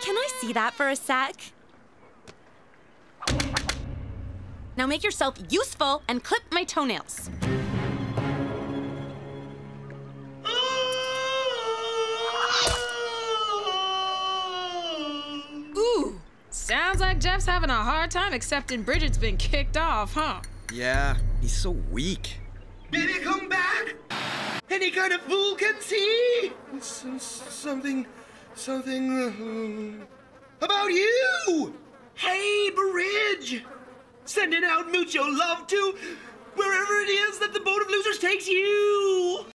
Can I see that for a sec? Now make yourself useful and clip my toenails. Ooh, sounds like Jeff's having a hard time accepting Bridget's been kicked off, huh? Yeah, he's so weak. Baby, come back! Any kind of fool can see! Something about you! Hey, Bridge! Sending out mucho love to wherever it is that the boat of losers takes you!